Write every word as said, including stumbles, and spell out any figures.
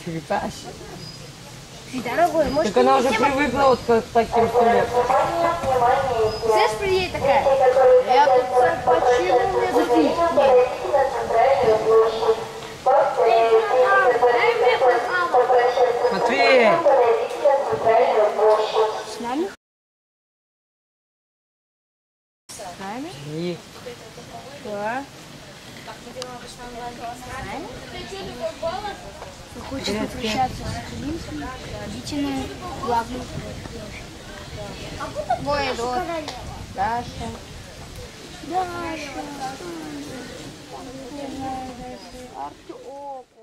черепахи. Дорогой, может, Так она уже привыкла вот к таким стульям. Знаешь, приедет такая? Я тут почему мне зафиг? Матвей! С нами? С нами? Нет. Да. Вы хотите попрощаться с Калинским? Идите на главную. Ой, вот. Даша. Даша. Артём.